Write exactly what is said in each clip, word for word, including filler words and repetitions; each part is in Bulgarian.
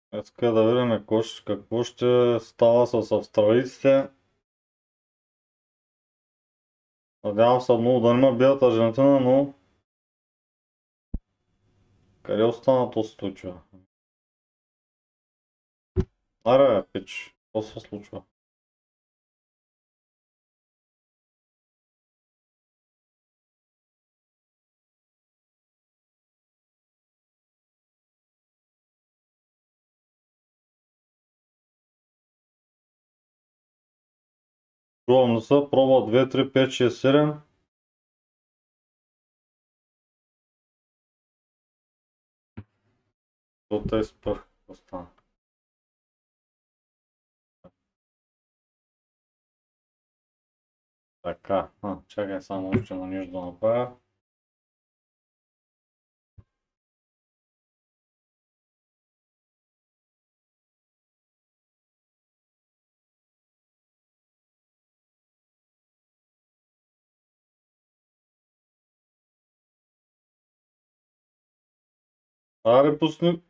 Иска да видим какво ще, какво ще става с австралийците. Надявам се много да не ме бият Аржентина, но къде остана този случай? Аре, пич, какво се случва? Чувам да са, проба две, три, пет, шест, седем. До те спър, остана. Така, а, чакай само още на нещо да направя. Аре, пусни.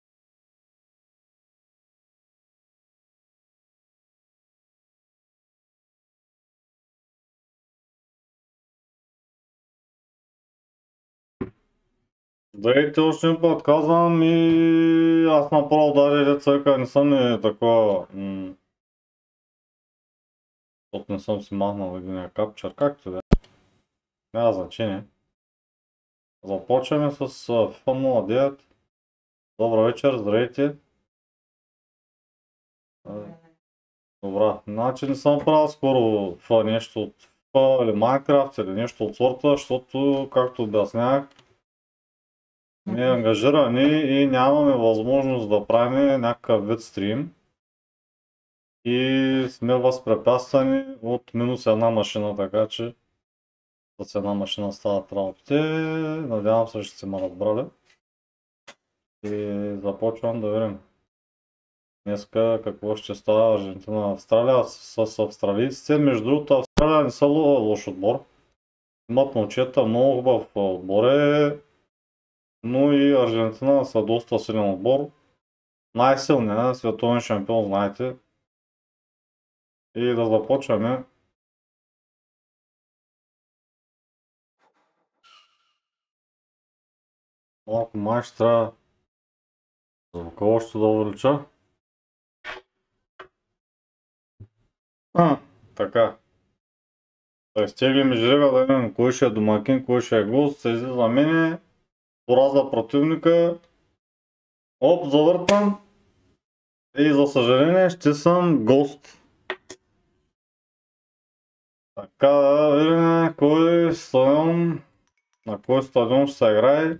Здравейте, още един път казвам и аз направо даже деца не съм ли такова... Защото не съм си махнал един капчър, както да е. Няма значение. Започваме с FIFA нула девет. Добър вечер, здравейте. Добра, значи не съм правил скоро FIFA нещо от FIFA или Minecraft или нещо от сорта, защото, както обяснях, сме ангажирани и нямаме възможност да правим някакъв вид стрим. И сме възпрепятствани от минус една машина, така че с една машина стават работите. Надявам се, ще се ме разбрали. И започвам да видим днеска какво ще става Аржентина Австралия с австралийците. Между другото, Австралия не са лош отбор. Имат момчета, много хубав отбор е, но и Аржентина са доста силен отбор. Най-силният световен шампион, знаете. И да започваме. Малко май ще трябва звука още да увелича. А, така. Да изтеглим жреба да видим кой ще е домакин, кой ще е гост. Се излиза мене. Пораза противника. Оп, завъртам. И за съжаление ще съм гост. Така да видим кой стадион, на кой стадион ще се играе.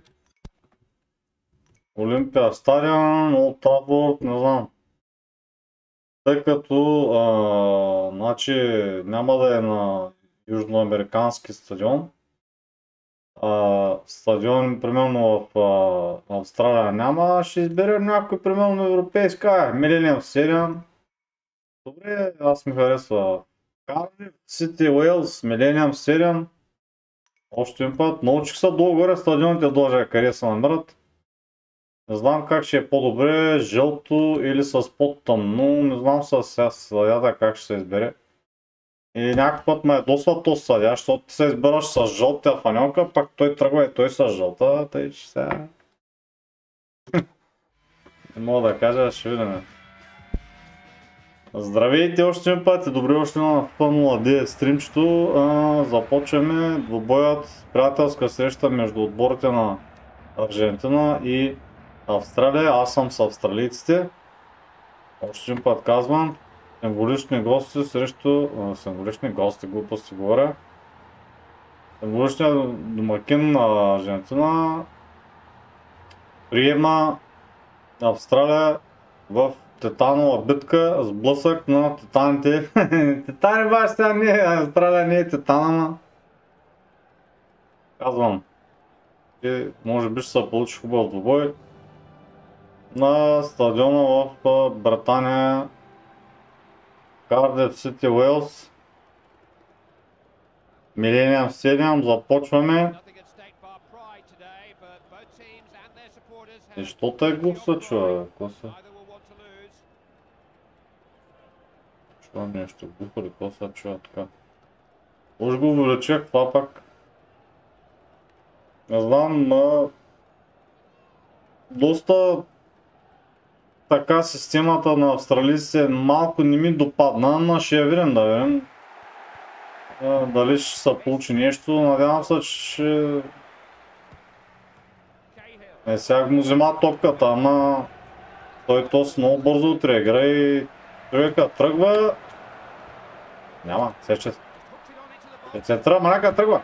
Олимпия стадион, Олд Трафорд, не знам. Тъй като а, значи, няма да е на южноамерикански стадион. А, стадион, примерно в а, Австралия няма, ще изберем някой, примерно европейска, Милениум седем. Добре, аз ми харесва Кардиф, Сити, Уелс, Милениум седем. Още един път, научих се долу-горе стадионите даже къде се намират. Не знам как ще е по-добре, жълто или с по-тъмно, не знам с съдята как ще се избере. И някакъв път ме е досва то съдя, защото ти се избираш с жълтия фанелка, пак той тръгва и той с жълта, тъй че сега... Не мога да кажа, ще видим. Здравейте още един път и добре още на FIFA нула девет стримчето. А, започваме двубоят, приятелска среща между отборите на Аржентина и Австралия. Аз съм с австралийците. Още един път казвам. Символични гости срещу... А, символични гости, глупости говоря. Символичният домакин на Аржентина приема Австралия в титанова битка с блъсък на титаните. Титани баш сега не е, Австралия не е титан, ама казвам. И може би ще се получи хубав двубой на стадиона в Британия, Кардиф, Сити, Уелс. Милениум седем, започваме. И що те глух се чува, какво се? Чува нещо, глухо ли, какво са чува така? Може го увелича, това пак. Не знам, но доста така системата на австралийците малко не ми допадна, но ще я видим да видим. Дали ще се получи нещо, надявам се, че е, сега му взема топката, ама той тос много бързо отреагира и човека тръгва. Няма, сеща се. Се тръгва, маляка тръгва.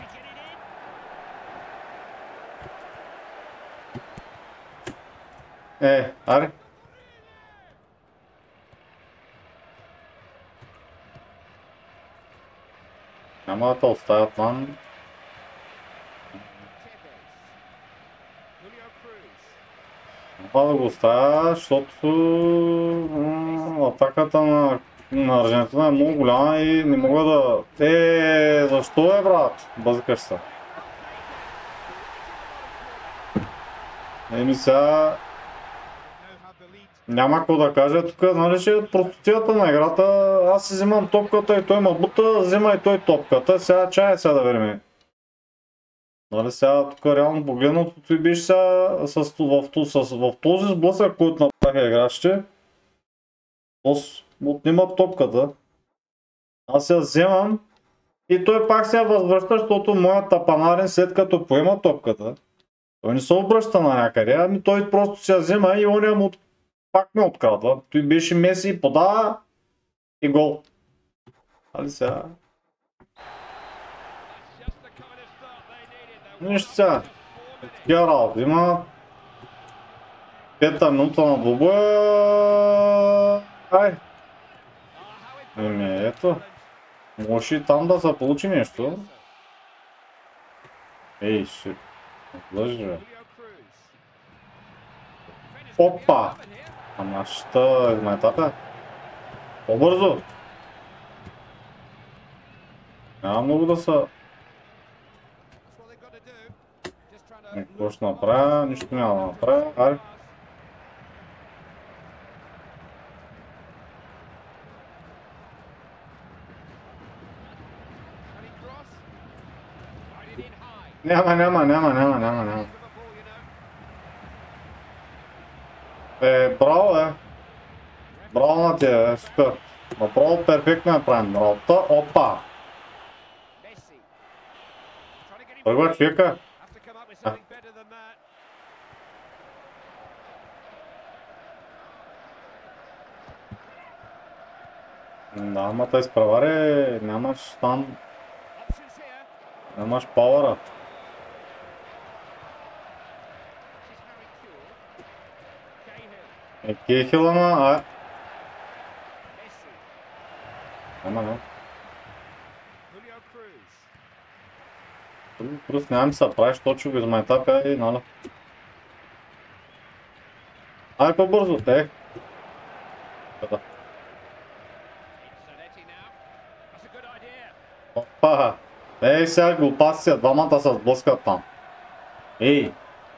Е, аре. Няма да те оставят там. Няма да го оставя, защото атаката на, на Аржентина е много голяма и не мога да... Е, защо е, брат? Бъзикаш се. Еми сега... Няма какво да кажа тук, нали ще е простотията на играта. Аз си взимам топката и той ма бута, взима и той топката. Сега чая сега да верим. Нали сега тук реално погледнато ти биш сега с, в, в, в този сблъсък, който направиха играчите. Отнимат топката. Аз я вземам и той пак се възвръща, защото моят тапанарин след като поема топката, той не се обръща на някъде, ами той просто се я взема и оня му пак ме открадва. Той беше Меси и подава и гол. Али сега? Нищо сега. Такива работа има. Пета минута на двубоя. Ай! Еми ето. Може и там да се получи нещо. Ей, ще... Лъжи, бе. Опа! Ама ще измайтата. По-бързо! Няма много да са... Какво ще направя? Нищо няма да направя. Аре. Няма, няма, няма, няма, няма, няма. Е, браво е. Браво на тия, е, супер. Направо перфектно я правим работа. Опа! Тръгва човека. Да, ама тъй изпревари, нямаш там... Нямаш пауъра. Е, Кейхил, ама, а... Ама, не. Просто нямам се прави, защото ще го измайтапя и нали. Ай, по-бързо, е. Къда. Опа! Ей, сега глупаци, двамата се сблъскат там. Ей!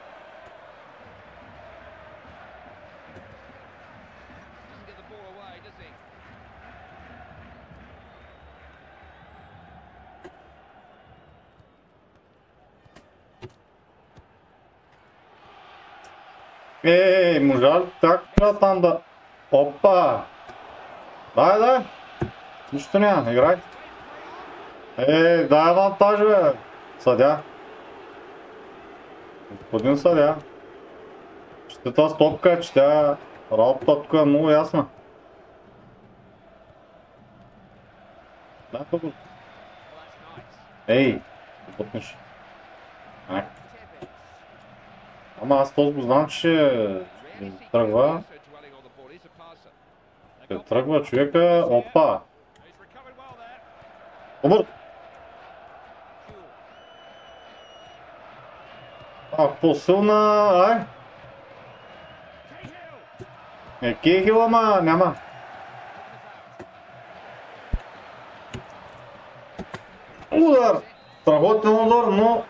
Ей, можа ли как там да... Опа! Дай, дай! Нищо няма, играй! Ей, дай авантаж, бе! Съдя! Господин съдя! Ще тази топка, че тя работата тук е много ясна. Дай тук. Ей! Потнеш. Ай. Ама аз този го знам, че ще тръгва. Ще тръгва човека. Опа! Добър! А, по-силна... Ай! Е, Кейхил, ама няма. Удар! Страхотен удар, но...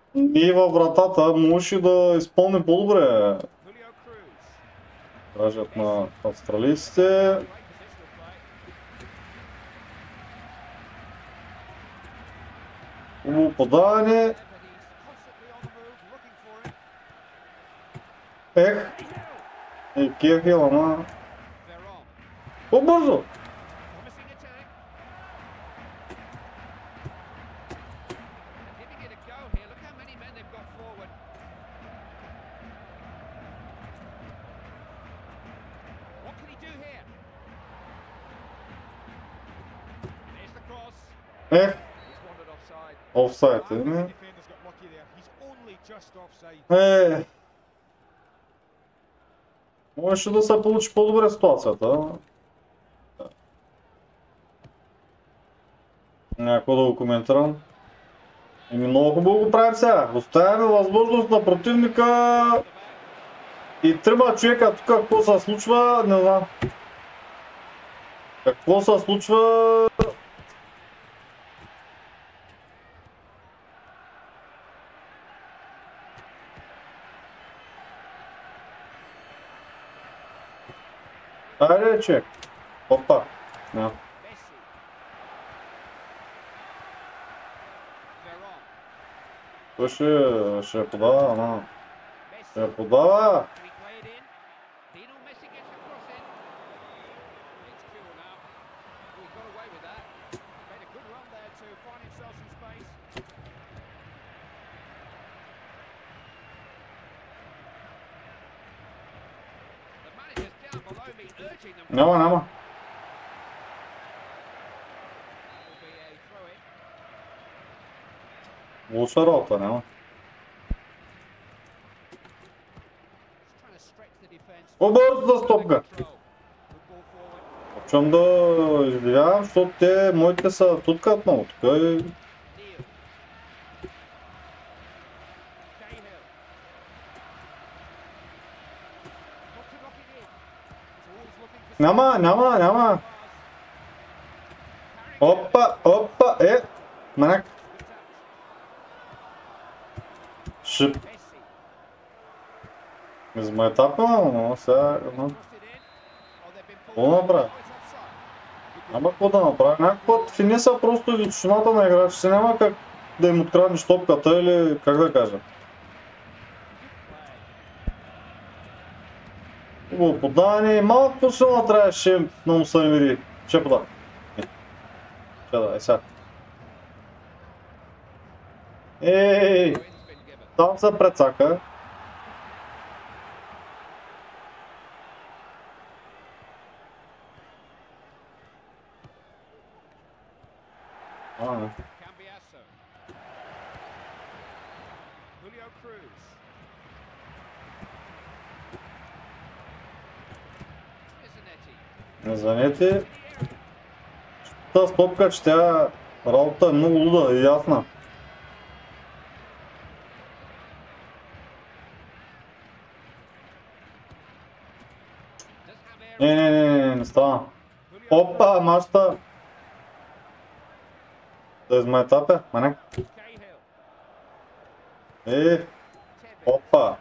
И във вратата можеше да изпълни по-добре кажат на австралийците. Хубаво подаване. Ех. И Кехил, ама... По-бързо! Ех. Офсайд, е. Е. Можеше да се получи по-добре ситуацията. Някой да го коментирам. Еми много хубаво го правим сега. Оставяме възможност на противника и трима човека тук какво се случва, не знам. Какво се случва? Айде, човек. Опа. No. Той ще, ще подава, ама... Ще подава! Няма, няма. Лоша работа, няма. По-бързо да стопка! Почвам да изливявам, защото те моите са туткат много тук и... Няма, няма, няма! Опа, опа, е! Манак! Шип! Измайтапа, но сега... Какво направи? Ама какво да направи? Някакъв път финиса просто изучената на играчите, няма как да им откраднеш топката или как да кажа. Хубаво подаване и малко по-силна трябваше на Мусамири. Ще подава. Ще да, е сега. Ей! Там се прецака. А, не. Занети. Та стопка, че тя работа е много луда и ясна. Не, не, не, не, не става. Опа, мачта. Да измайтапе, манек. Е, опа.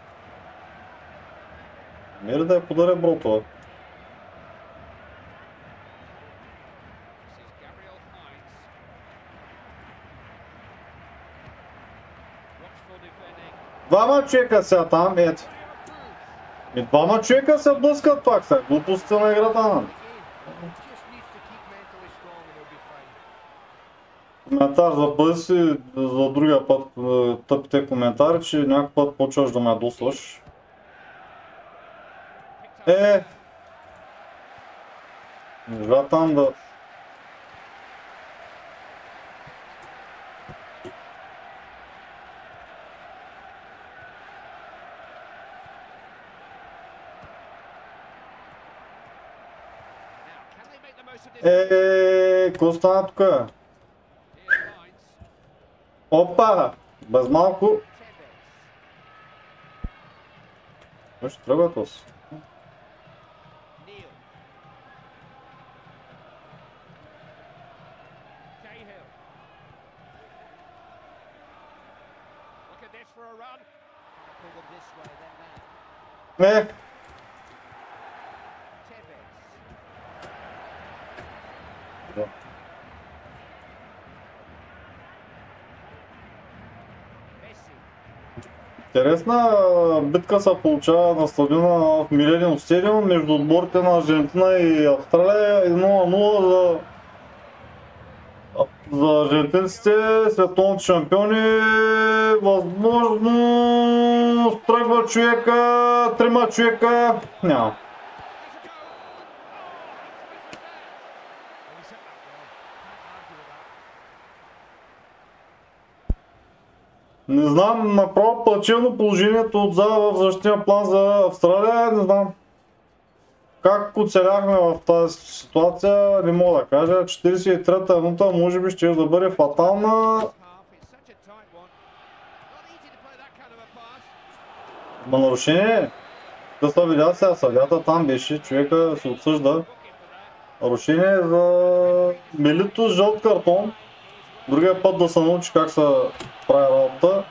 Мир да я подаря брото. Двама човека сега там, ето. И двама човека се блъскат пак сега. Глупостта на играта, нали? Коментар за бъдеще, за другия път тъпите коментари, че някакъв път почваш да ме ядосваш. Е! Можа там да... Е, какво стана тука? Опа! Без малко... Кой ще тръгва този? Е! Да. Интересна битка се получава на стадиона в Милениум Стадиум между отборите на Аржентина и Австралия. нула на нула за, за аржентинците, световните шампиони. Възможно тръгва човека, трима човека, няма. Не знам, направо плачевно положението отзад в защитния план за Австралия, не знам как оцеляхме в тази ситуация, не мога да кажа. четиридесет и трета минута може би ще да бъде фатална. Ма нарушение, да се видя сега, съдята там беше, човека се отсъжда. Нарушение за Мелито с жълт картон. Другия път да се научи как се прави работа.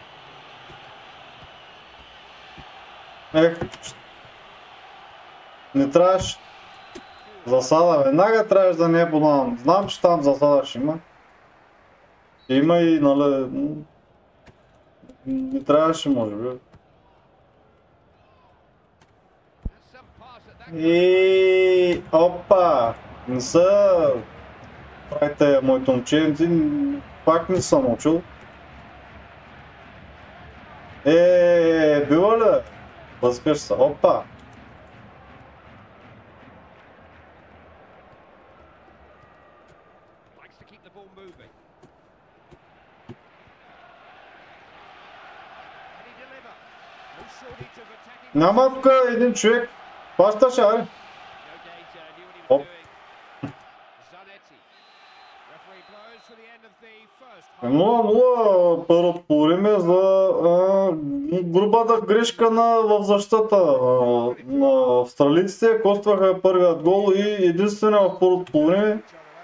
Ех, не трябваше засада, веднага трябваше да не е подаван. Знам, че там засада ще има. Има и, нали, не трябваше, може би. И опа! Не са правите моите момченци, пак не съм научил. Е, била ли? Бъзкаш се, опа! Няма тук един човек. Плащаше, аре. Оп. нула на нула първото по време за а, грубата грешка на, в защитата а, на австралийците. Костваха първият гол и единствено в първото по време.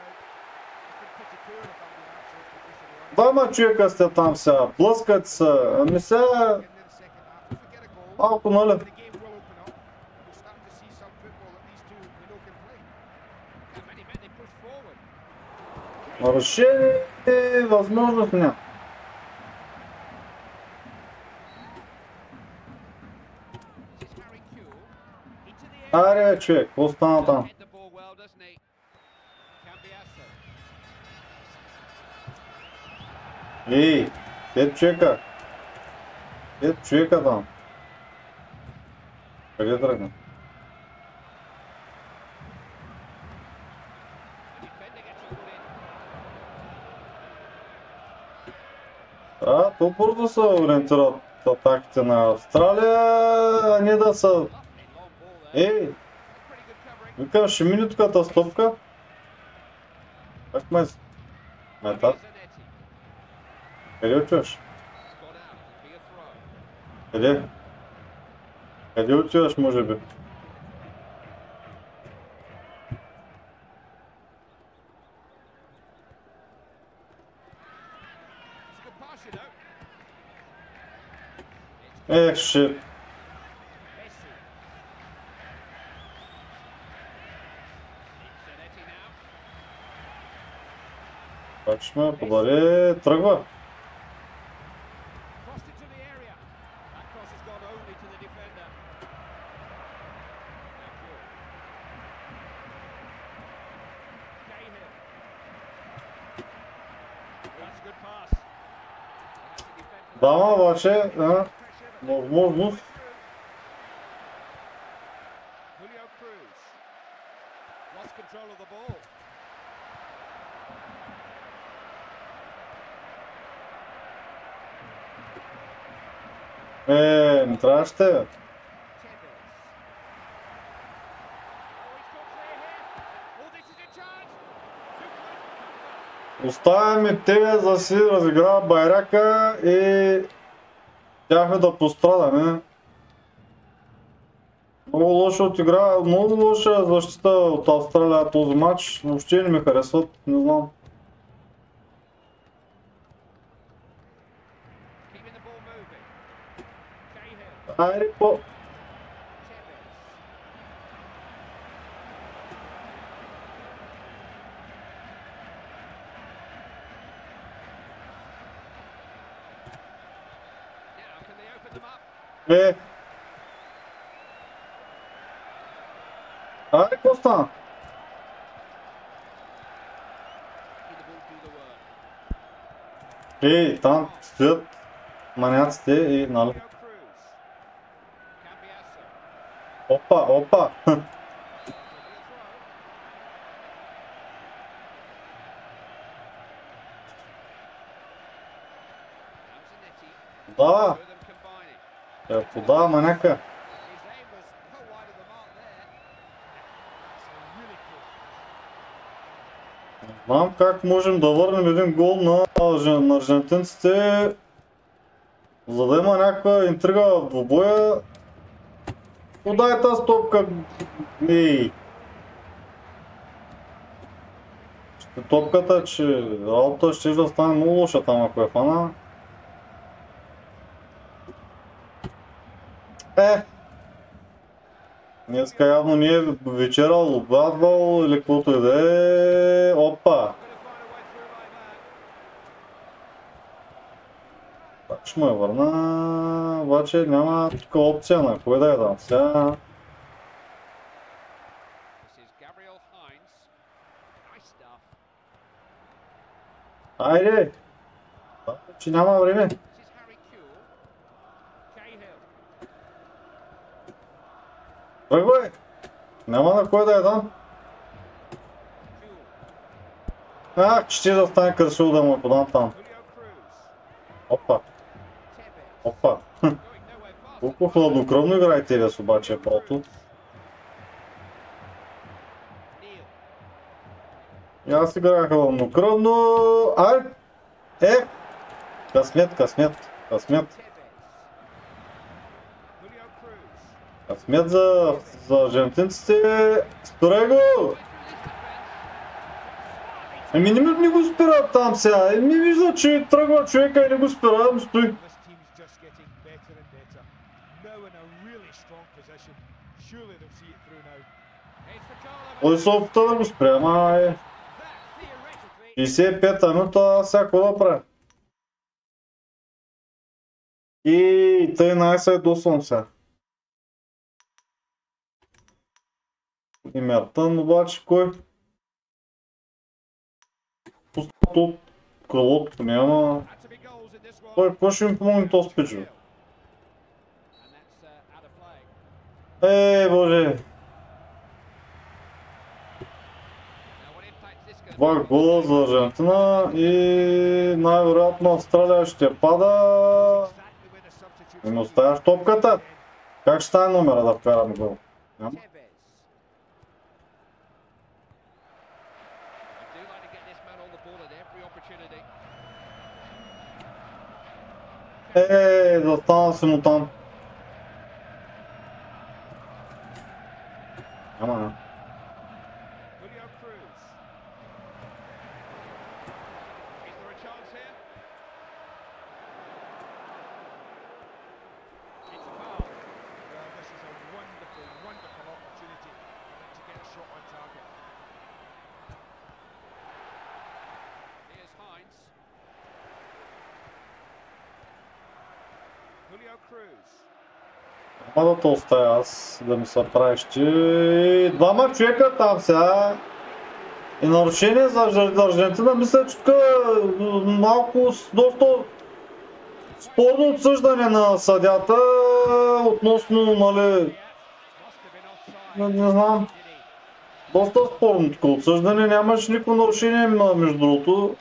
Двама човека сте там сега, блъскат се, ами сега малко, нали? Нарушение е възможност няма. Аре, човек, какво стана там? Ей, пет човека. Пет човека там. Къде тръгна? А, то бързо се ориентират атаките на Австралия, а не да са... Ей! Викам, ще мине tukата стопка. Как ме... Метат? Къде отиваш? Къде? Къде отиваш, може би? Ех, шит. Как ще ме подари, тръгва. Дама обаче, а, възможност. Е, не трябваше те. Оставяме тебе за да си разиграва байрака и тяхме да пострадаме. Много лошо отигра, много лоша защита от Австралия този матч. Въобще не ми харесват, не знам. Айде по... Е! Айде, какво стана? Ей, там стоят маняците и нали... Опа, опа! Да! Е, подава маняка. Не знам как можем да върнем един гол на, на аржентинците, за да има някаква интрига в двубоя. Подай тази топка. Ей! Ще топката, че работа ще да стане много лоша там, ако е фана. Е! Днеска явно не е вечерал, обядвал или каквото и да е. Опа! Пак ще му я върна, обаче няма тук опция на кой да е там сега. Айде! Че няма време. Тръгвай! Няма на кой да е там. Ах, че ще да стане красиво да му подам там. Опа! Опа! Колко хладнокръвно играе Тевес обаче, прото. И аз играя хладнокръвно. Ай! Е! Късмет, късмет, късмет. Късмет за, за аржентинците. Спирай го! Еми не, не го спира там сега. Еми вижда, че тръгва човека и не го спира, да стои. Той се опита да го спре, ама е... шейсет и пета минута, всяко да прави. И тъй най-се досвам сега. И Мертън, обаче кой? Пуснат от крилото няма. Той какво ще ми помогне този спич, бе? Ей, боже! Два гола за Аржентина и най-вероятно Австралия ще пада. И ми оставяш топката. Как ще стане номера да вкарам гол? Няма. Е, застана си му там. Ама не. Няма да те оставя аз да ми се правиш, че двама човека там сега и нарушение за Аржентина, мисля, че тук малко доста спорно отсъждане на съдята относно, нали, не, не знам, доста спорно тук отсъждане, нямаш никакво нарушение между другото.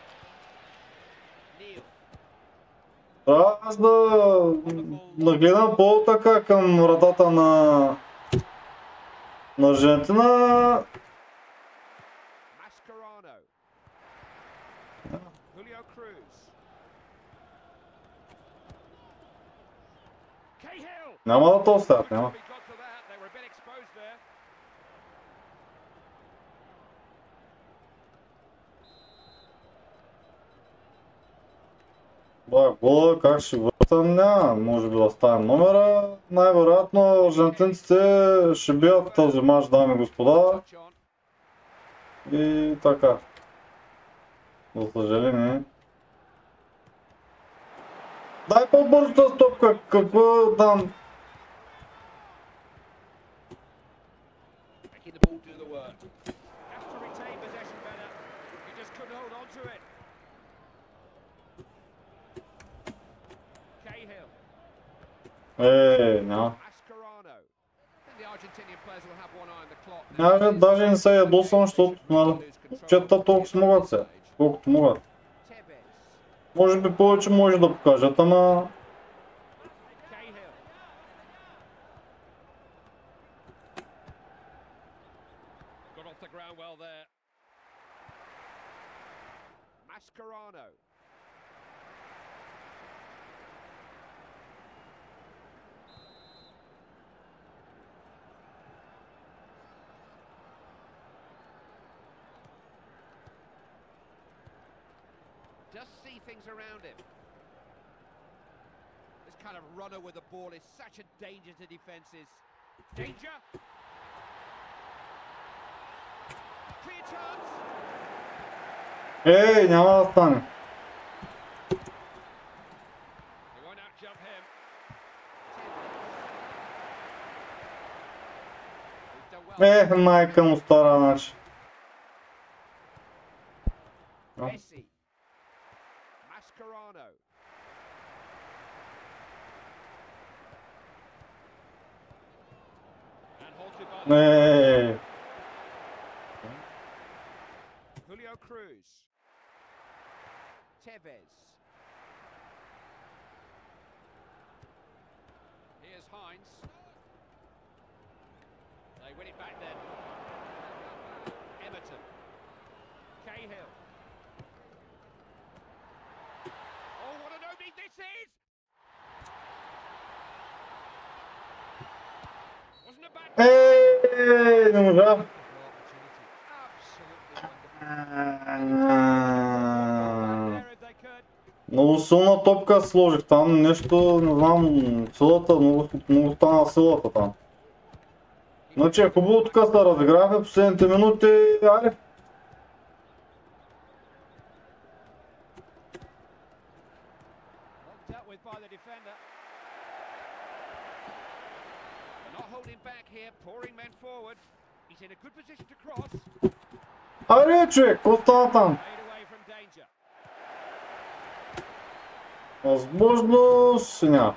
Трябва аз да нагледам по-така към вратата на, на Аржентина. Няма да то оставят, няма. Да, гола как ще въртам, няма, може би да стане номера. Най-вероятно аржентинците ще бият този мач, дами и господа. И така. За съжаление. Дай по-бързо тази топка, какво там? Е, няма. Даже, даже не се ядосвам, защото момчета толкова могат се, колкото могат. Може би повече може да покажат, ама... Just see things around him. This kind of runner with the ball is such a danger to defenses. Danger! Clear chance! Ей, няма да стане. They won't outjump him. He's done well. Е, майка му стара, значи. Messi. Mascherano. And halted by the Е, Julio Cruz. Tevez. Here's Heinz. They win it back then. Everton. Cahill. Oh, what an opening this is! Wasn't a bad е, не можа. Absolutely wonderful. If they could. Много силна топка сложих там, нещо, не знам, силата, много, много стана силата там. Значи е хубаво тук се разиграха последните минути, айде. Well dealt with by the defender. They're not holding back here, pouring men forward. He's in a good position to cross. Айде, човек, какво стана там? Made away from danger. Възможност няма.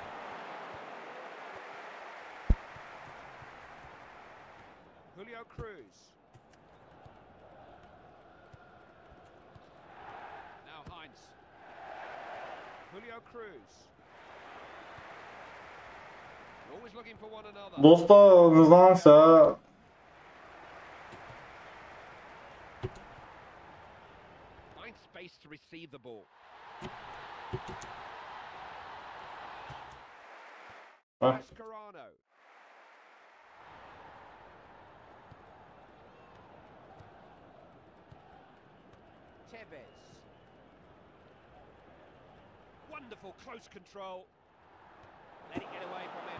Julio Cruz. Now Heinz. Julio Cruz. Always looking for one another. Доста, не знам сега. Finds space to receive the ball. А, Mascherano. Tevez. Wonderful close control. Let it get away from him.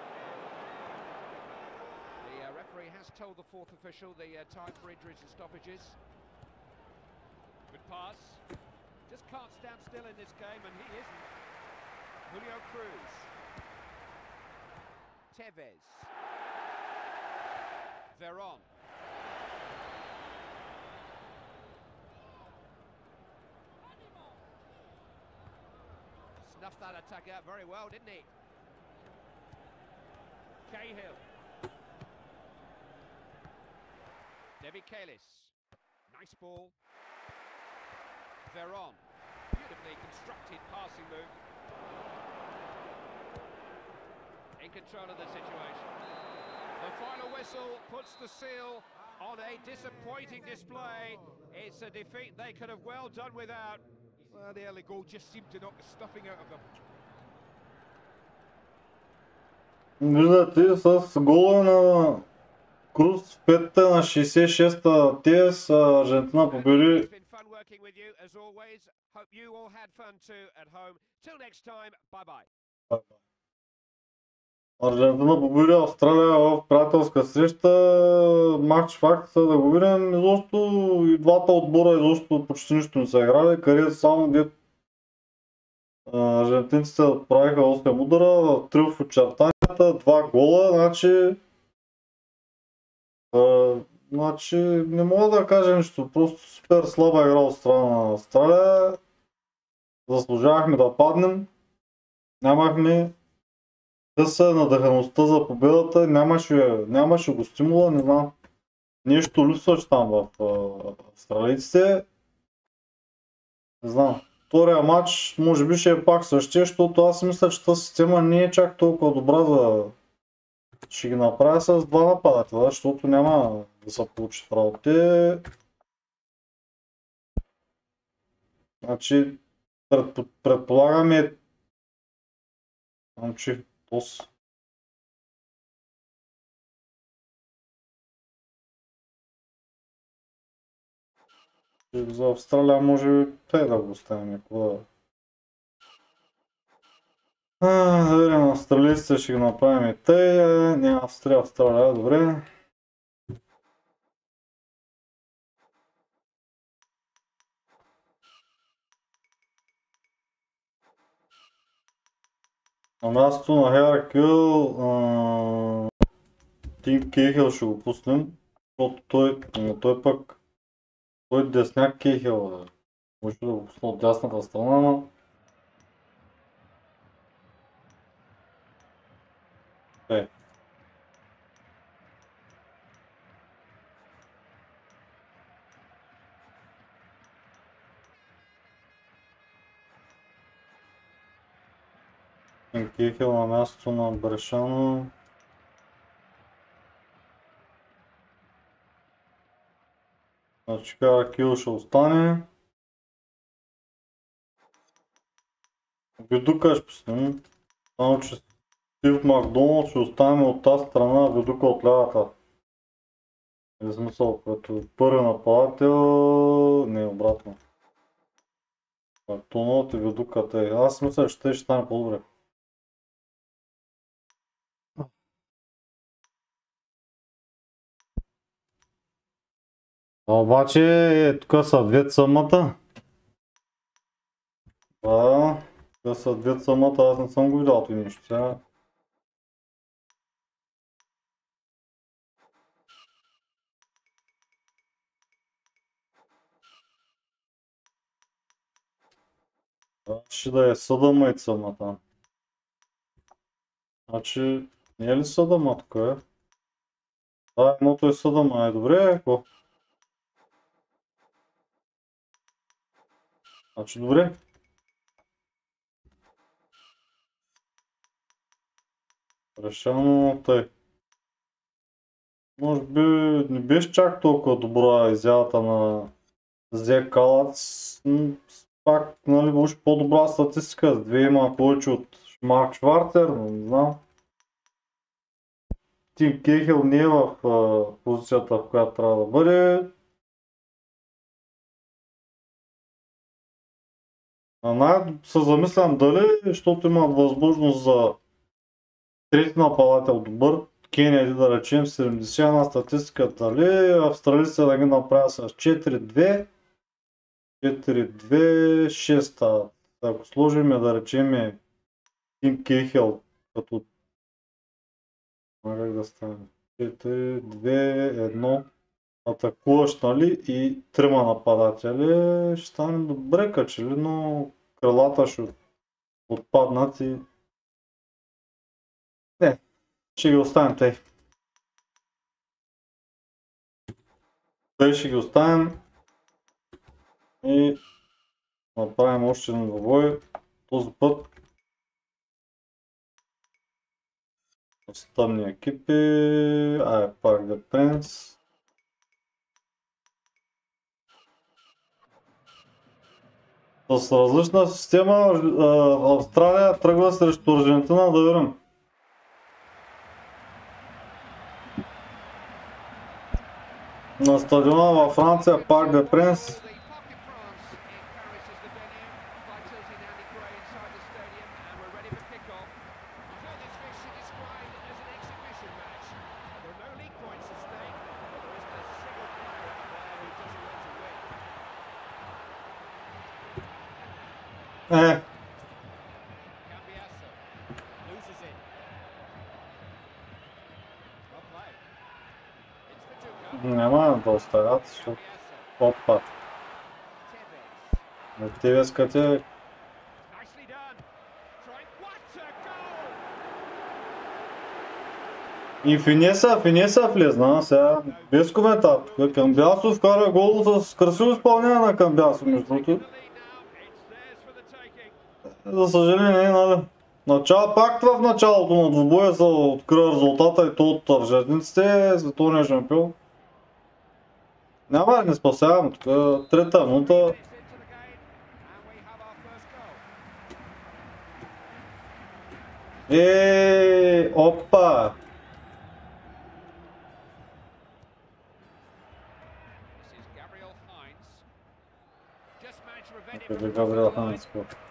The uh, referee has told the fourth official the uh, time for injuries and stoppages. Good pass. Just can't stand still in this game, and he isn't. Julio Cruz. Tevez. Veron. Snuffed that attack out very well, didn't he? Cahill. Devi Kalis. Nice ball. Veron. Beautifully constructed passing move. In control of the situation. The final whistle puts the seal on a disappointing display. It's a defeat they could have well done without. Well, the early goal just seemed to knock the stuffing out of them. виждате с гола на Круз в петата на шейсет и шеста те с Аржентина победи working with you as always. Hope you all had fun too at home. Till next time, bye-bye. Аржентина победи Австралия в приятелска среща. Матч факт са да го видим. Изобщо и двата отбора изобщо почти нищо не са играли. Където само где аржентинците правиха осем удара, три в очертанията, два гола. Значи, а, значи не мога да кажа нищо. Просто супер слаба игра от страна на Австралия. Заслужавахме да паднем. Нямахме къса надъхаността за победата, нямаше, нямаше го стимула, не знам. Нещо липсваше там в австралийците. Не знам. Втория матч може би ще е пак същия, защото аз мисля, че тази система не е чак толкова добра за... Ще ги направя с два нападателя, защото няма да се получи в работите. Значи, предпо... предполагаме... Значи, тос. За Австралия може би те да го оставим някога. Да видим, австралийците ще ги направим и те. Няма Австралия, Австралия, добре. На мястото на Херакил, Тим Кейхел ще го пуснем, защото той, той пък той десняк Кейхел, може да го пусна от дясната страна, но е. Тим Кейхел на мястото на Брешано. Значи Херакил ще остане. Видука ще пуснем. Само че Стив Макдоналд ще оставим от тази страна, Видука от лявата. В смисъл, като първи нападател, не обратно. Макдоналд и Видуката е. Аз мисля, че те ще стане по-добре. Обаче, тук са две цъмата. Да, тук са две цъмата, аз не съм го видял това нещо. Сега... Ще да е съдъма и цъмата. Значи, не е ли съдъма тук е? Да, едното е съдъма, е добре, ако? Значи добре. Решено тъй. Може би не беше чак толкова добра изявата на Зе Калац. Пак, нали, беше по-добра статистика. С две има повече от Марк Швартер, но не знам. Тим Кейхел не е в а, позицията, в която трябва да бъде. А най- се замислям дали, защото има възможност за трети нападател добър, Кенеди да речем седемдесет на статистика, дали австралийците да ги направят с четири две, четири две шест. Ако сложим да речем Тим Кейхел като как да стане четири две едно атакуваш, нали, и трима нападатели, ще стане добре качели, но крилата ще отпаднат и не, ще ги оставим тъй. Тъй ще ги оставим и направим още един двобой. Този път с тъмни екипи, ай пак да Принц. С различна система Австралия тръгва срещу Аржентина, да видим. На стадиона във Франция, Парк де Принс. Е, Cambiasso loses it. Well played. It's Viduka. няма да оставят, защото... Cambiasso. Опа, Tevez. на Тевес къде... Nicely done. Trying. What a goal! И Финеса, Финеса влезна, сега без коментар. Тук Камбясов вкара гол с красиво изпълнение на Камбясов, между другото. The lead now. It's theirs for the taking. За съжаление, нали? Начало, пак в началото на двубоя се открива резултата и то от жертвниците, световния шампион. Няма да не спасяваме тук, трета минута. Minutes into the game, and we have our first goal. Еее, опа! This is Gabriel Heinz. Just managed to prevent it Къде from Габриел crossing the line. Хайнц? Julio Cruz.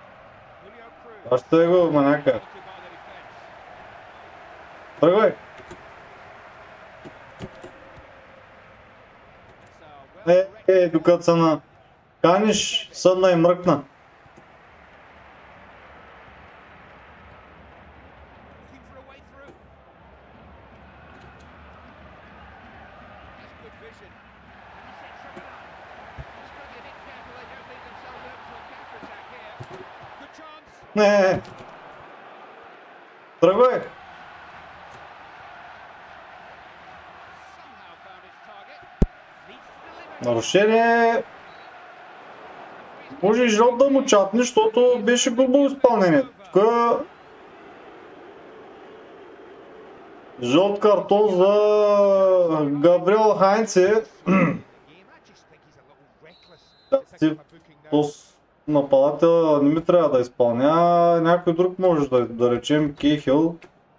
Още го, маняка. Halted by the defense. Тръгвай! So, well Е, е, докато се на... Каниш, съдна и мръкна. looking for a way through. Has good vision. He sets something up. He's got to be a bit careful they don't leave themselves open to a counter-attack here. Good chance. Не, тръгвай! Somehow found its target. Needs to deliver. Нарушение. Може и жълт да му чатне, защото беше грубо изпълнение. Тук жълт картон за Габриел Хайнце. Yeah, I just think he's a little reckless. Ти, то с нападател не ми трябва да изпълня, някой друг може да, да речем Кейхил.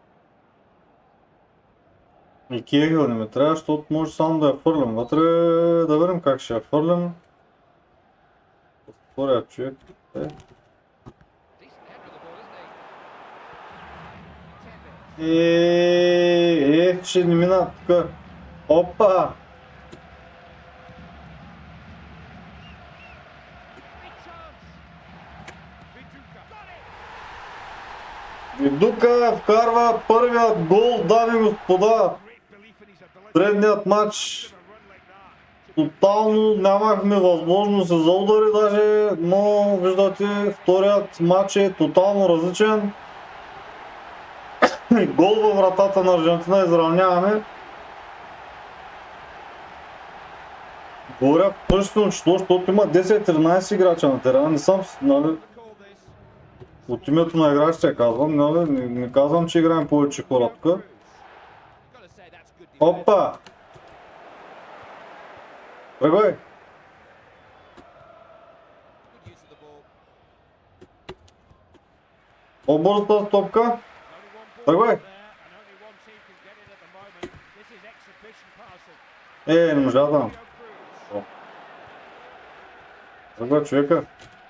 И Кейхил не ми трябва, защото може само да я фърлям вътре, да видим как ще я фърлям. Втория човек. Е. Decent head with the ball, isn't he? Е, Tevez. е, ще не мина тук. Опа! Big chance. Viduka. Got it. Видука вкарва първият гол, дами и господа. Great belief in his ability Предният матч to run like that. тотално нямахме възможност за удари даже, но виждате, вторият матч е тотално различен. Гол във вратата на Аржентина, изравняваме. Говоря пършествено число, защото има десет-тринайсет играча на терена. Не съм, нали, Call this. от името на играчите казвам, нали, не, не казвам, че играем повече хора тук. Gotta say that's good defense. Опа! Тръгвай! Good use of the ball. По-бързата топка. Only one ball Тръгвай! there, and only one team can get it at the moment. This is exhibition passing. Е, не можа да. Julio Cruz. Тръгвай, човека.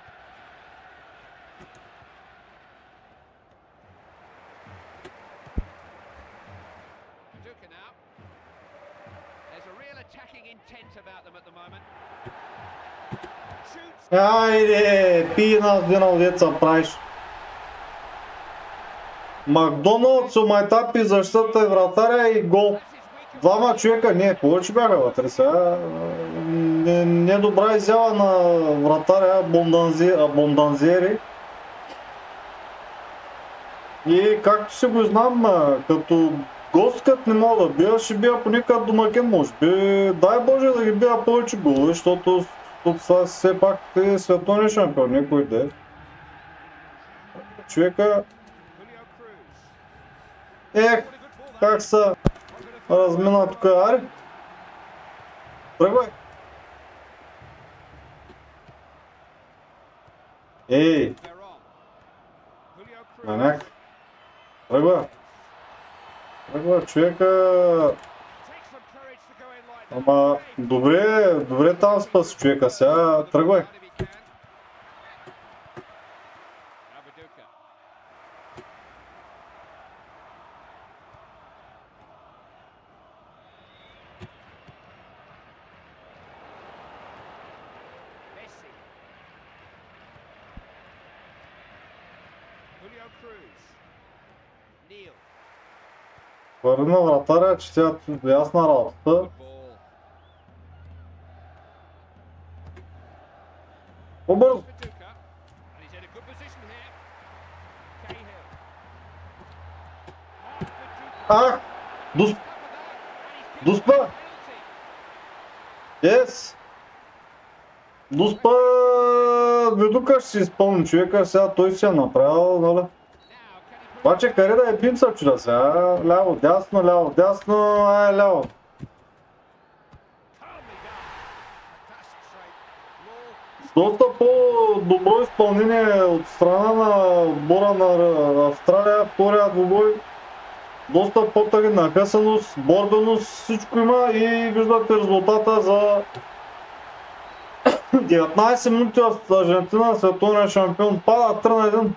Viduka now. There's a real attacking intent about them at the moment. Shoots. Айде, пи нас динал деца правиш. Макдоналдс, Сумайтапи, защитата и вратаря и гол. That's his weaker. Двама човека, не, повече бяха вътре сега. Не, не добра изява на вратаря Бонданзи, Бонданзери. И както си го знам, а, като гост като не мога да бия, ще бия по някакъв домакен, може би. Дай Боже да ги бия повече голови, защото тук са все пак е световни шампион, никой де. Човека, Julio Cruz. ех, как са размина тук, аре? Тръгвай! Ей, They're on. Julio Cruz. маняк, тръгва! Тръгва, човека! Takes some courage to go in like that. Ама, добре, добре там спаси човека, сега тръгвай! Now Viduka. Messi. Julio Cruz. Neil. Върви на вратаря, че тя е ясна работата. Good ball. По-бързо! Viduka. And he's in a good position here. Cahill. Mark Viduka. Ах! Дус... Cover that. And he's Дуспа! penalty. Yes! Дуспа... Видука ще си изпълни човека, сега той си е направил, нали? Now, can he put Обаче къде да е пинца вчера сега? Ляво, дясно, ляво, дясно, ай, ляво. calmly down? Fantastic straight. Low. Доста по-добро изпълнение от страна на отбора на Австралия, втория двубой. Доста по-тъга нахъсаност, борбеност, всичко има и виждате резултата за деветнайсет минути в Аржентина, световния шампион пада три на един.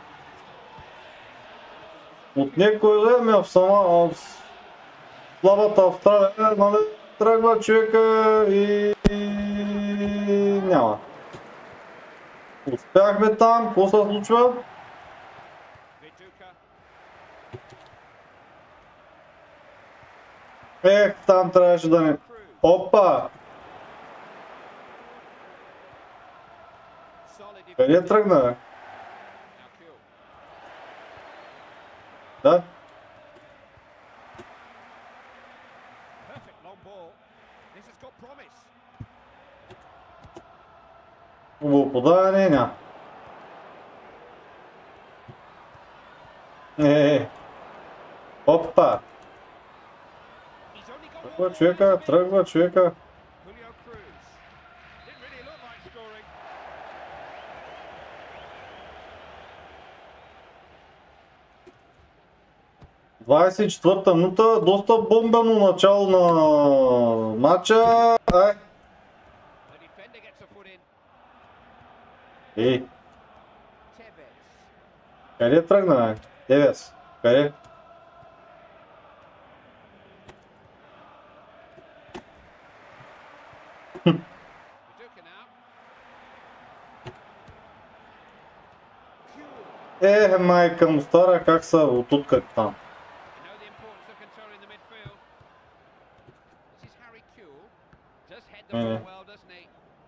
От някой време в сама в слабата Австралия, нали, тръгва човека и... и няма. Успяхме там, какво се случва? Viduka. Ех, там трябваше да не... Cruz. Опа! Solid Къде defending. тръгна, бе? Now Kuhl. Да? Perfect long ball. This has got promise. Хубаво подаване, няма. Е, е. Опа! He's only got Тръгва one ball човека, left to тръгва човека. Julio Cruz. Didn't really look like scoring. двайсет и четвърта минута, доста бомбено начало на матча. Ай! The defender gets a foot in. Ей, Tevez. къде тръгна, бе? Тевес, къде? Viduka now. Kuhl. Е, майка му стара, как са отуткат там. You know the importance of controlling the midfield. This is Harry Kuhl. Does head the Mm. ball well, doesn't he?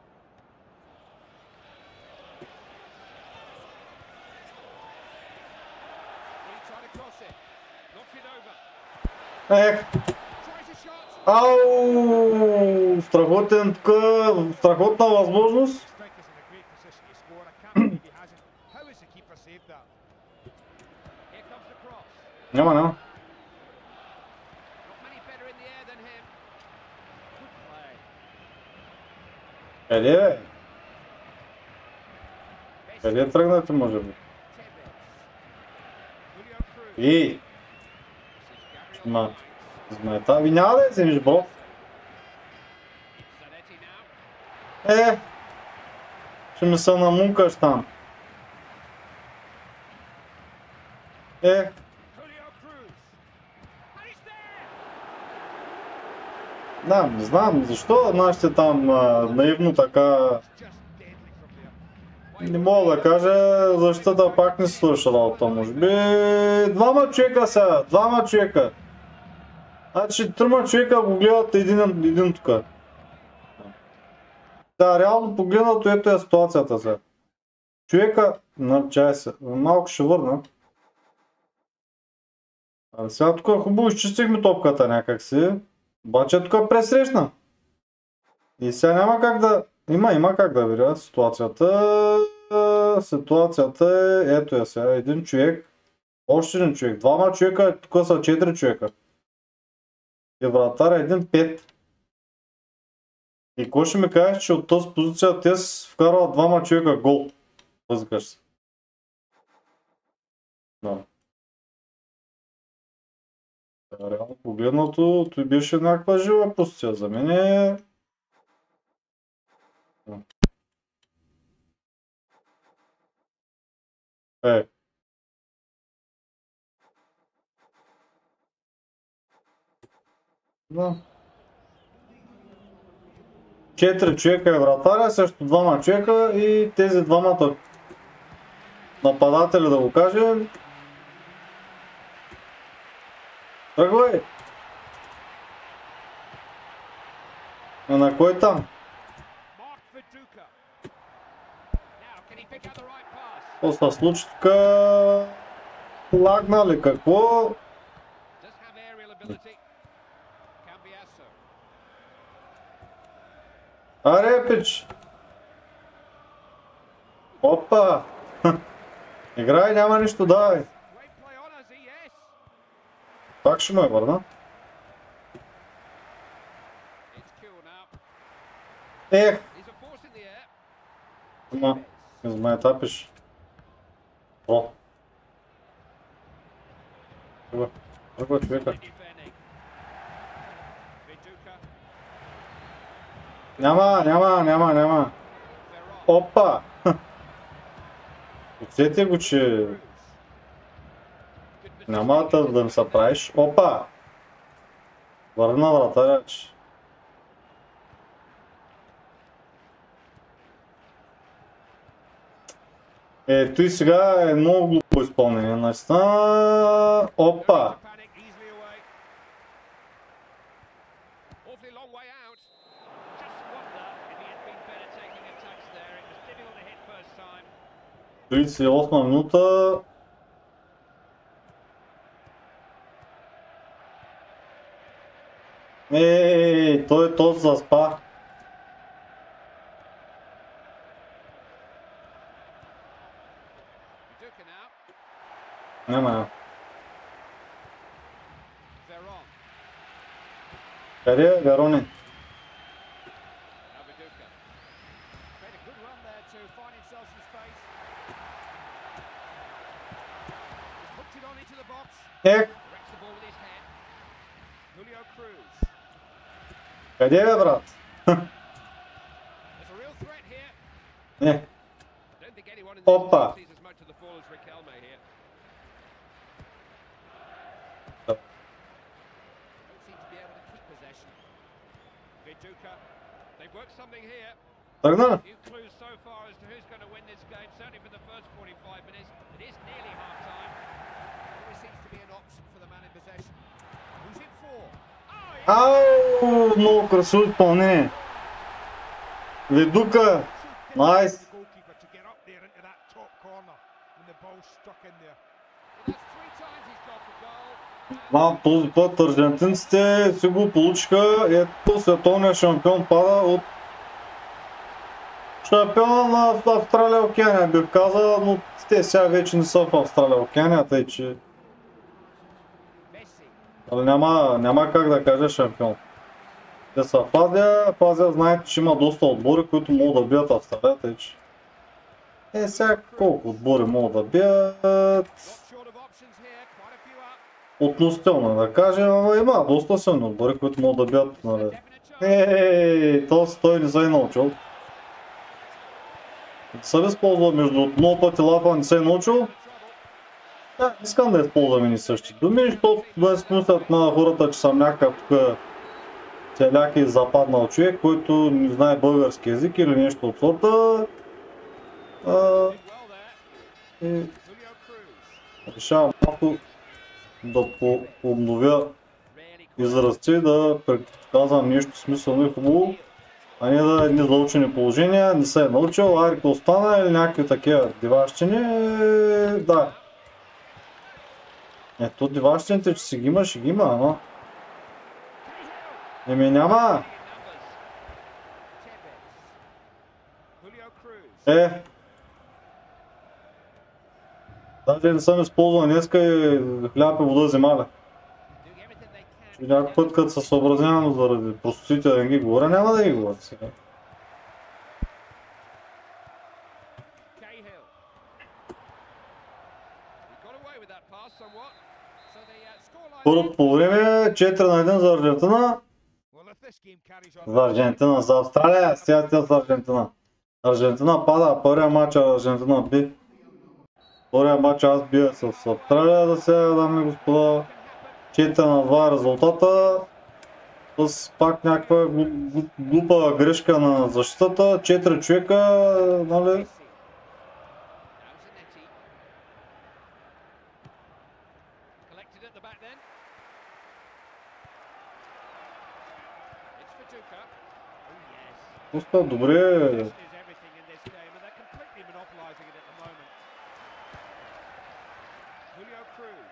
He tried to cross it. Knocked it over. Ех, Tries a shot. ау, страхотен тук, страхотна възможност. Striker's in a great position to score. I can't believe he hasn't. How has the keeper saved that? Here comes the cross. Няма, няма. Not many better in the air than him. Good play. Къде е? Messi. Къде тръгнете, може би? Tevez. Julio Cruz. Ей, This is Gabriel ма, Hines. знаете, ви няма да я вземеш, бро. Zanetti now. Е, ще ми се намункаш там. Е, Julio Cruz. And he's there. да, не знам защо нашите там а, наивно така, Just deadly from there. не мога да кажа, защитата пак не се свърши работа, може би. Двама човека сега, двама човека. Значи трима човека го гледат един, един тук. Да, реално погледнато ето е ситуацията сега. Човека, на чай се, малко ще върна. А сега тук хубаво изчистихме топката някакси. Обаче тук пресрещна. И сега няма как да... Има, има как да видя ситуацията. Ситуацията е... Ето е сега. Един човек. Още един човек. Двама човека. Тук са четири човека. И вратар е един пет. И какво ще ми кажеш, че от тази позиция те вкарват двама човека гол? Възкаш се. Да. Реално погледнато, той беше някаква жива позиция. За мен е... Е. Да. Четири човека е вратаря, също двама човека и тези двамата нападатели, да го кажем, Тръгвай! А на кой там? Mark Viduka. Now, can he pick out the right pass? Какво се случи тук? Лагна ли какво? Does have aerial ability. Cambiasso. Аре, пич! Опа! Играй, няма нищо, давай! Great play on us, yes. Пак ще ме върна. It's cool now. Ех! He's a force in the air. Ама, измай тапиш. О! Тръгва, тръгва човека. Defending. Viduka. Няма, няма, няма, няма. Ferron. Опа! Усети го, че Cruz. Good няма да да ми се правиш. Опа! Върна вратаря, че. Ето и сега е много глупо изпълнение. Наистина. Опа! Panic easily away. Awfully long way out. Just wonder if he had been better taking a touch there. It was difficult to hit first time. тридесет и осма минута. Ей, той то заспа. Viduka now. Няма, няма. Ferron. Къде е Верони? Now Viduka. Made a good run there to find himself some space. He's hooked it on into the box. Ех, Directs the ball with his head. Julio Cruz. къде е, брат? There's a real threat here. Не. I don't think anyone in this Опа. team sees as much of the ball as Riquelme here. Yep. Don't seem to be able to keep possession. Viduka. They've worked something here. Тръгна ли? Few clues so far as to who's going to win this game. Certainly for the first forty-five minutes. It is nearly half time. Always seems to be an option for the man in possession. Who's it for? Oh, Ау, много красиво изпълнение. Видука. Найс. The goalkeeper to get up there into that top corner when the ball struck in there. Well, that's three times he's got the goal. Мам, този път аржентинците си го получиха. Ето световният шампион пада от шампиона на Австралия Океания, бих казал, но те сега вече не са в Австралия Океания, тъй че Messi. нали, няма, няма как да кажа шампион. Те са в Азия, в Азия знаете, че има доста отбори, които могат да бият Австралия, тъй че е сега колко отбори могат да бият, Not short of options here. Quite a few up. относително да кажем, ама има доста силни отбори, които могат да бият. Нали. Definite chance. Ей, то той не се е научил. Не се ли използва между много пъти лапа, не се е научил? Да, искам да използвам и същи думи, защото да си мислят на хората, че съм някакъв тук целяк и западнал човек, който не знае български език или нещо от сорта. А, Well there. и Julio Cruz. решавам малко да по-обновя Really изразци, да казвам нещо смислено и хубаво, а не да едни заучени положения, не се е научил, а река остана или някакви такива диващини, е, да. Ето диващините, че си ги има, ще ги има, ама. Еми няма. numbers. Tevez. Julio Cruz. Е. Даже не съм използвал днеска и хляб и вода вземаля. Doing everything they can. Че някой път като се съобразявам заради простотите да не ги говоря, няма да ги говоря сега. Cahill. He got away with that pass somewhat. So the uh, scoreline. Първото по време четири на едно за Аржентина. Well, if this game carries on. За Аржентина, за Австралия, сега тя за Аржентина. Аржентина пада, първия матч Аржентина би. Втория матч аз бия с Австралия, да сега, дами и господа. четири на два резултата. С пак някаква глу- глу- глупа грешка на защитата. четири човека, нали? Now Zanetti. Collected at the back then. Viduka. Oh yes. Доста добре. Possession is everything in this game, and they're completely monopolising it at the moment. Julio Cruz.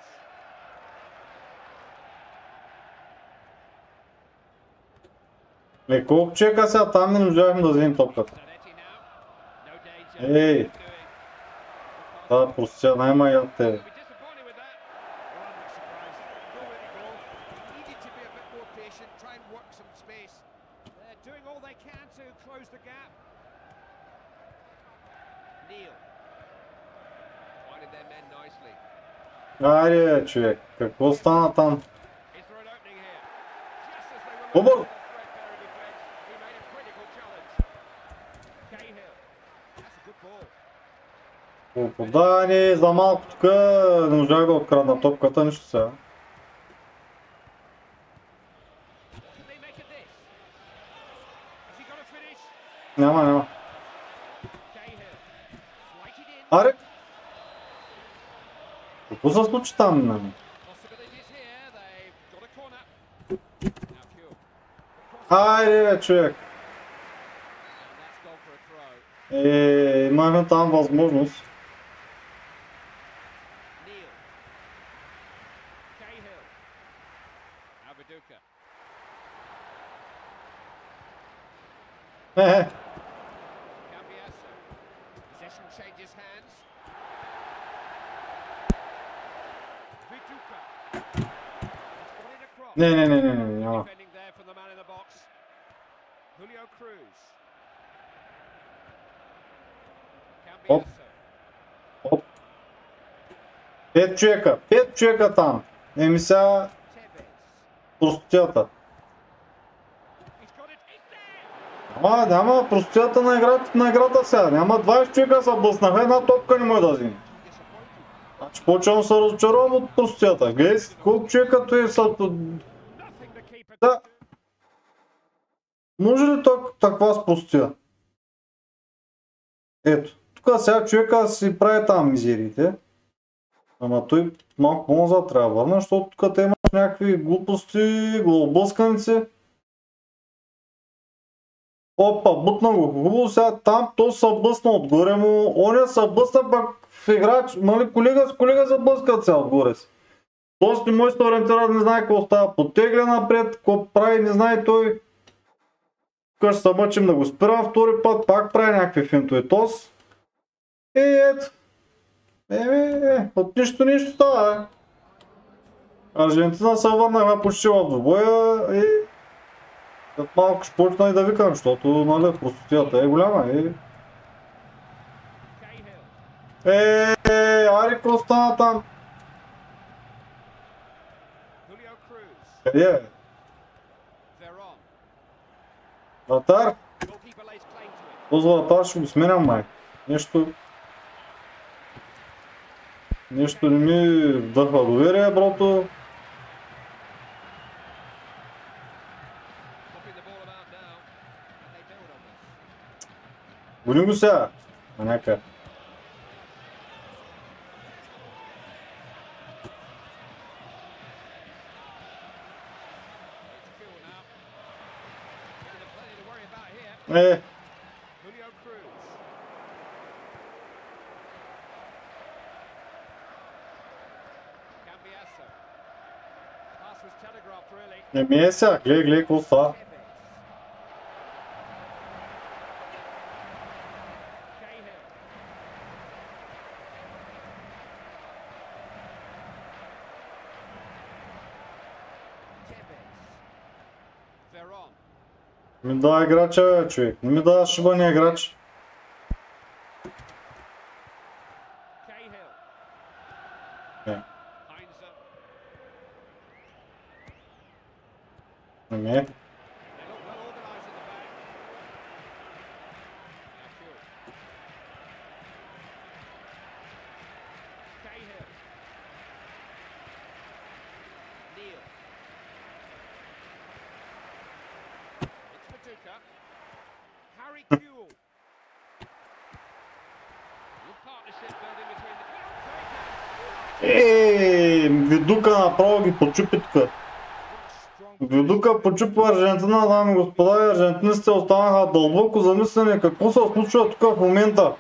Е, колко чека сега, там не можахме да вземем топката. Zanetti now. No danger. Ей, Doing. това простия най-ма яд тебе. Be disappointed with that. Well, I'm not surprised. Go with the goal. Needed to be a bit more patient, try and work some space. They're doing all they can to close the gap. Neil. Finding their men nicely. Айде, човек, какво стана там? Is there an opening here? Just as they were Добър! looking for the threadbare defence, he made a critical challenge. Cahill. That's a good ball. Подаване за малко тук, не можах да открадна топката, нищо сега. Can they make it this? Has he got a finish? Няма, няма. Cahill. Flighted in. Аре! Какво се случи там? Нали? Possibilities here. They've got a corner. Now Pure. Айде, бе, човек! And that's gone for a throw. Е, имаме там възможност. Neil. Cahill. Now Viduka. Е, Cambiasso. Possession changes hands. Viduka. He's got it across. не, не, не, не, не, няма. Defending there from the man in the box. Julio Cruz. Оп. Cambiasso. Оп. Пет човека, пет човека там. Еми сега Tevez. простотията. He's got it. It's there. Ама, няма простотията на играта, на играта сега. Няма двайсет човека са блъснаха, една топка не може да вземе. Disappointing. Значи почвам да се разочаровам от простотията. Гледай си, колко човека той са... Nothing to keep it. Да. Може ли так, таква спростия? Ето, тук сега човека си прави там мизериите. Ама той малко по-назад трябва да върна, защото тук те имаш някакви глупости, главоблъсканици. Опа, бутна го хубаво, сега там то се блъсна отгоре му, оня се блъсна пък в играч, нали колега с колега се блъскат сега отгоре си. Тоест не може да се ориентира, не знае какво става, потегля напред, какво прави, не знае той. Тук ще се мъчим да го спирам втори път, пак прави някакви финтове тос. И ето. Еми, е, от нищо нищо става, е. Аржентина се върнаха почти в двубоя и след малко ще почна и да викам, защото нали, простотията е голяма. И... Cahill. Е, е, ари, какво стана там? Julio Cruz. Къде е? Veron. Вратар? Goalkeeper lays claim to it. Този вратар ще го сменям, май. Нещо... Нещо не ми вдъхва доверие, брото. Popping the ball about now. And they build on this. Гони го сега. Маняка. It's cool now. Getting plenty to worry about here. Е, Julio Cruz. Cambiasso. Pass was telegraphed really. не ми е сега. Гледай, гледай, какво става. Tevez. Cahill. Tevez. Veron. Ми дава играча, бе, човек. Не ми дава шибания играч. Cahill. Е, Heinze. не ми е. They look well organised at the back. Now Pure. Cahill. Neil. It's Viduka. Harry Kewell. Good partnership building between the... Е, Видука направо ги почупи тук. Good strong Видука почупва Аржентина, дами и господа, и аржентинците останаха дълбоко замислени какво се случва тук в момента.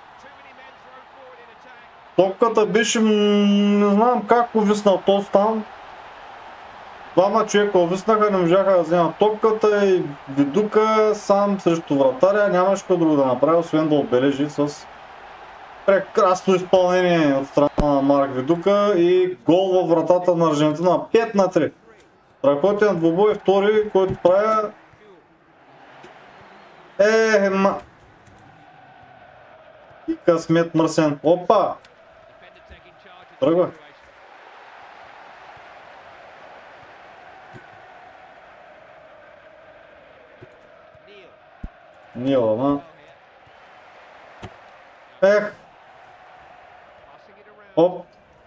Топката беше, не знам как увисна тост там. Двама човека увиснаха, не можаха да вземат топката и Видука сам срещу вратаря нямаше какво друго да направи, освен да отбележи с прекрасно изпълнение от страна на Марк Видука и гол във вратата на Аржентина пет на три. Страхотен двубой, втори, който правя. Е, ма... И късмет мърсен. Опа! Тръгва. Нил, ама. Ех! Оп!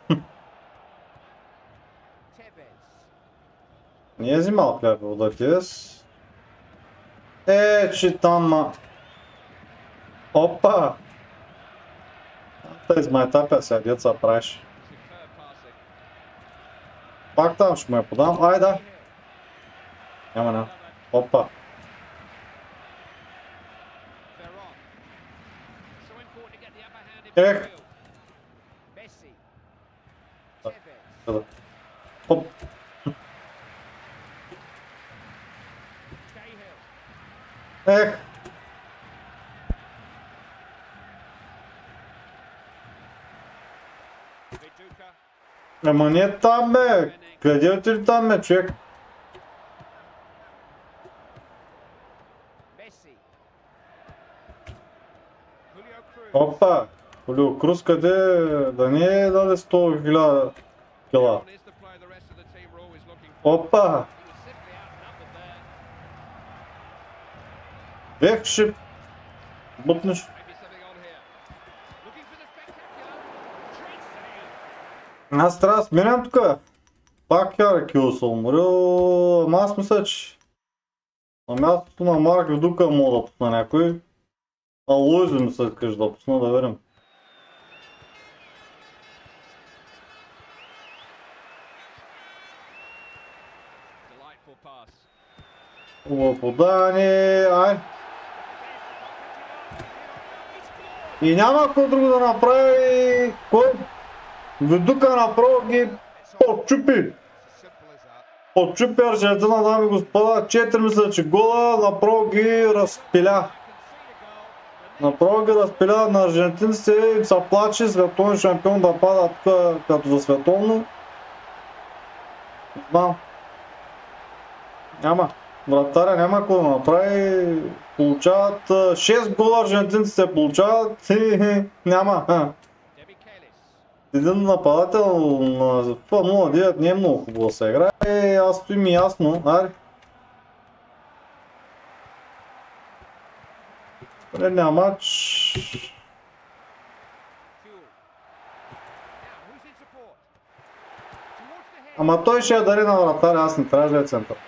Не е взимал хляб вода тез. Е, че там ма... Опа! Та измайтапя сега, деца правиш. Пак там ще му я подам. Айда! Няма, няма. Опа! Ех! Оп! Ех! Ама не там бе! Къде отиде там бе, човек? Опа! Хулио Круз къде? Да не е даде сто хиляди кила. Опа! Ех, ще бутнеш. Аз трябва да сменям тука. Пак яра кил съм уморил, ама аз мисля, че на мястото на Марк Видука мога да пусна някой. А Луизи мисля, че кажеш да пусна, да видим. Хубаво подание, ай! И няма какво друго да направи, кой? Видука направо ги подчупи. Подчупи Аржентина, дами и господа, четири мисля, че гола, направо ги разпиля. Направо ги разпиля на аржентинците, им се плаче световен шампион да пада тук като за световно. Знам. Няма. Вратаря няма какво да направи. Получават шест гола аржентинците получават и няма. Един нападател на Ф нула девет не е много хубаво да се играе, аз стои ми ясно. Аре. Предния матч. Ама той ще я дари на вратаря, аз не трябва да е център.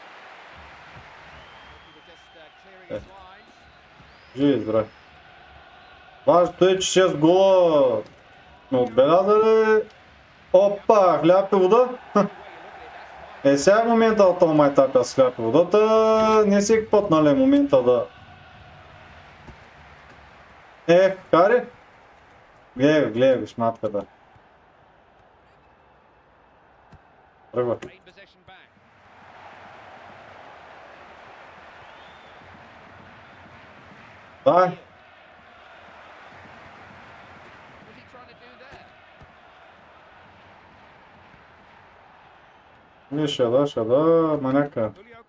Е. Живи, здравей. Важното е, че шест гола сме отбелязали. Опа, хляб и вода. Е, сега е момента да това майтапя с хляб и водата. Не всеки път, нали, е момента да... Е, кари? Гледай, гледай, ви шматка да. Тръгва. Дай. Не, ще да, ще да, маняка.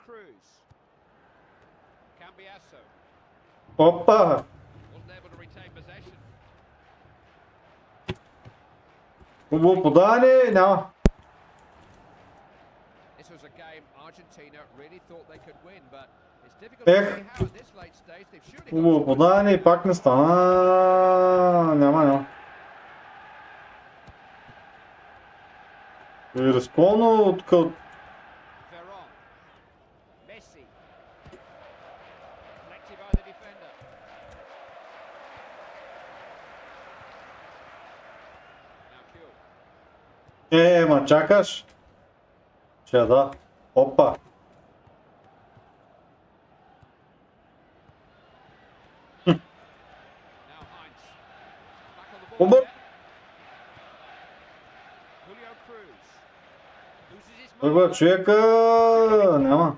Опа! Хубаво подаване, няма. Ех! Хубаво подаване и пак не стана. Няма, няма. И рискованно тук. Е, ма чакаш. Че да. Опа. Julio Cruz. Loses his Тръгва mark. човека, няма.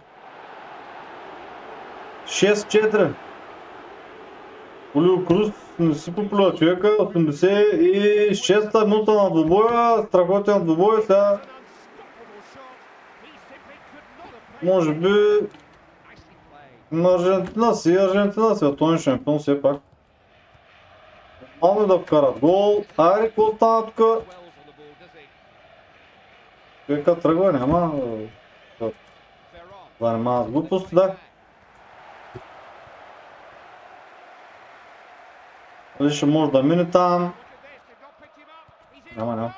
шест четири. Хулио Круз не си поплюва човека, осемдесет и шеста минута на двубоя, страхотен двубой, сега An unstoppable shot. He simply could not have played може би nicely played. на Аржентина си, Аржентина световен шампион все пак. Малко да вкарат гол, айде какво стана тук? Wells on the ball, does he? Човека тръгва, няма да Ferron. занимава с глупости, да. Дали ще може да мине там? Look at this, they've not picked him up. He's in Няма, the няма. goal.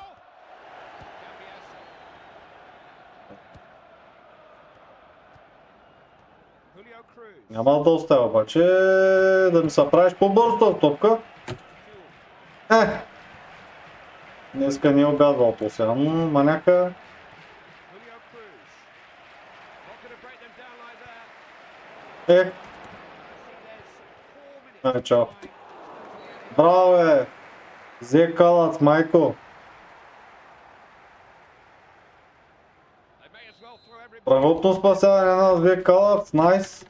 Julio Cruz. Няма да оставя обаче да ми се правиш по-бързо тази топка. Е! Днеска не е обядвал по-силно, маняка. Julio Cruz. Not going to break them down like that. Е! I think there's four minutes Ай, to чао. play. Браво бе! Взе калац, майко! They may as well throw everybody. Правотно спасяване на взе калац, найс!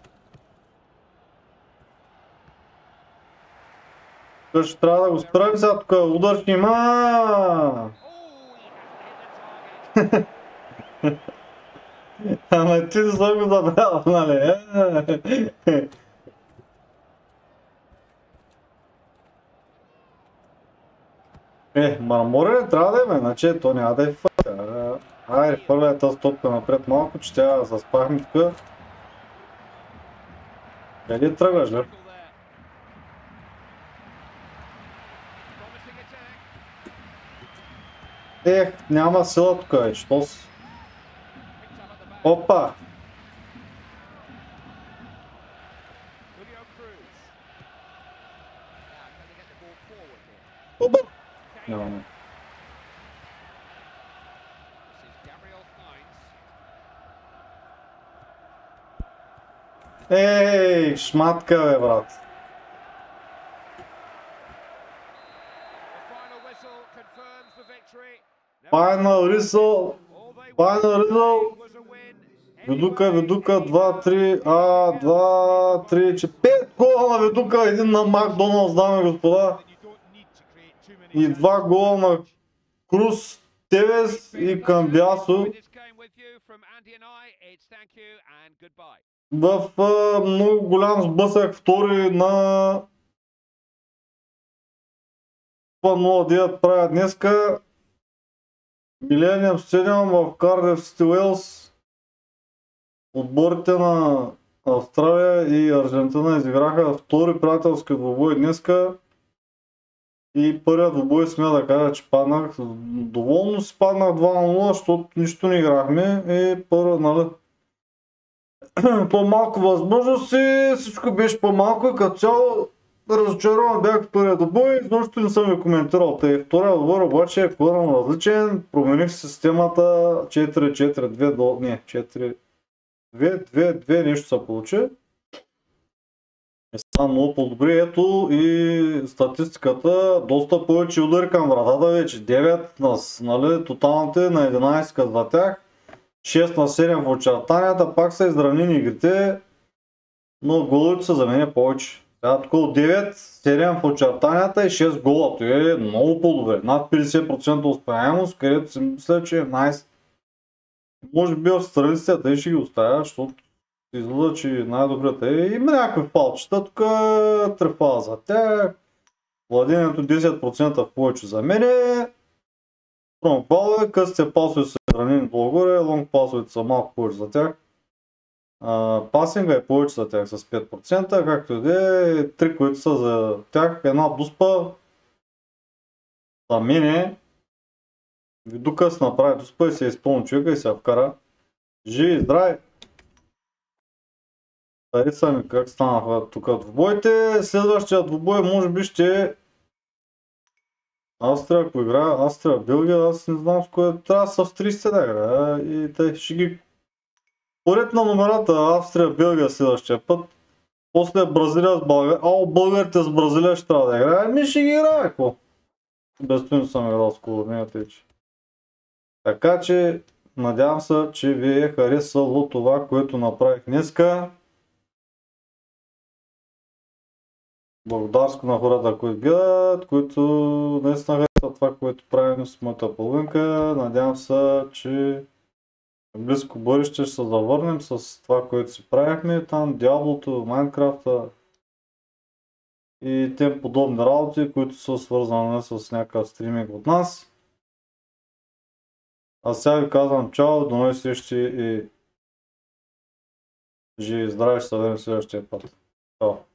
Тук ще трябва да го справим сега тук, удар ще има! Oh, he hasn't hit the target. Ама ти не съм го забрал, нали? е? Е, Марморе трябва да е, иначе то няма да е фата. Айде, хвърляй тази топка напред малко, че тя се спахме тук. Къде тръгваш, бе? Tackle there. Promising attack. Ех, няма сила тук, е, що си? Picked up at the back. Опа! Julio Cruz. Now, can they get the ball forward here? Опа! Okay. Няма. This is Gabriel Hines. Ей, шматка, бе, брат. The final whistle confirms the victory. No Final whistle, all they final wanted whistle. was a win. Ведука, Ведука, два, три, а, два, три, че пет гола на Ведука, един на Макдоналдс, дами и господа. И два гола на Круз, Тевес и Камбиасо в а, много голям сблъсък, втори на нула девет правят днеска. Millennium Stadium в Кардиф Сити Уелс. Отборите на Австралия и Аржентина изиграха втори приятелски двубой днеска. И първият двубой смея да кажа, че паднах. Доволно си паднах два на нула, защото нищо не играхме. И първо, нали, по-малко възможности, всичко беше по-малко и като цяло разочарован бях в първия двубой. Изобщо не съм ви коментирал. Тъй втория двубой обаче е коренно различен. Промених системата четири четири две до... Не, четири две две две нещо се получи. Е стана много по-добре. Ето и статистиката. Доста повече удари към вратата вече. девет на, нали, тоталните на единайсет за тях. шест на седем в очертанията. Пак са изравнени игрите. Но головите са за мен повече. Сега тук от девет, седем в очертанията и шест гола. Това е много по-добре. Над петдесет процента успеваемост, където си мисля, че е найс. Може би австралийците ще ги оставя, защото изглежда, че най-добрата е. Има някакви фалчета, тук трефала за тях. Владението десет процента повече за мене. Стром фалове, късите пасове са изравнени долу-горе, лонг пасовете са малко повече за тях. Uh, пасинга е повече за тях с пет процента, както и да е, три, които са за тях, една дуспа за мене. Видука се направи дуспа и се изпълни човека и се вкара. Живи и здрави! Хариса ми как станаха тук двубоите. Следващия двубой може би ще е Австрия, ако играя Австрия, Белгия, аз не знам с кое трябва с австрийците да играя и те ще ги поред на номерата Австрия, Белгия следващия път. После Бразилия с България. Ало, българите с Бразилия ще трябва да играе. Ми ще ги играе, какво? Без това не съм играл с Колорнията, че. Така че, надявам се, че ви е харесало това, което направих днеска. Благодарство на хората, които гледат, които наистина харесват това, което правим с моята половинка. Надявам се, че в близко бъдеще ще се завърнем с това, което си правихме. Там Диаблото, Майнкрафта и тем подобни работи, които са свързани с някакъв стриминг от нас. А сега ви казвам чао, до нови срещи и живи и здрави, ще се видим следващия път. Чао!